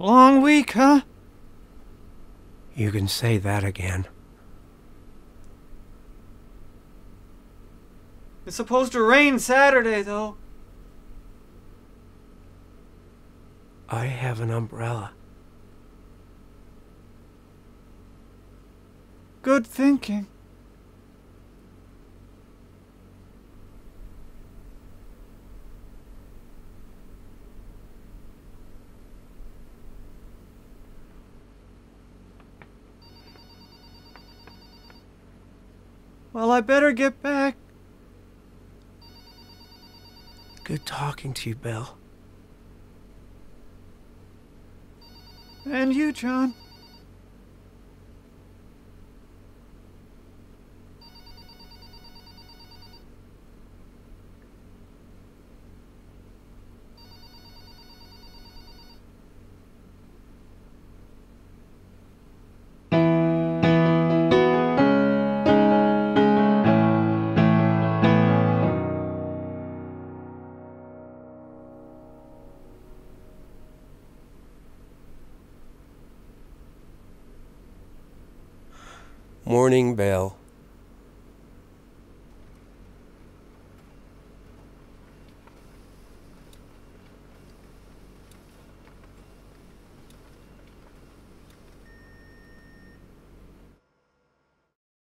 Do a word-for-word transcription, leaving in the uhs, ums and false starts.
Long week, huh? You can say that again. It's supposed to rain Saturday, though. I have an umbrella. Good thinking. Well, I better get back. Good talking to you, Belle. And you, John. Morning, Belle.